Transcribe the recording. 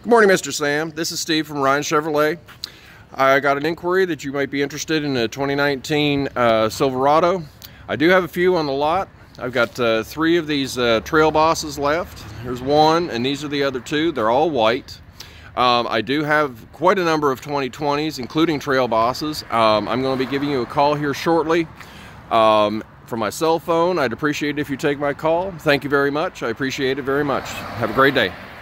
Good morning, Mr. Sam. This is Steve from Ryan Chevrolet. I got an inquiry that you might be interested in a 2019 Silverado. I do have a few on the lot. I've got 3 of these Trail Bosses left. Here's one, and these are the other 2. They're all white. I do have quite a number of 2020s, including Trail Bosses. I'm going to be giving you a call here shortly from my cell phone. I'd appreciate it if you take my call. Thank you very much. I appreciate it very much. Have a great day.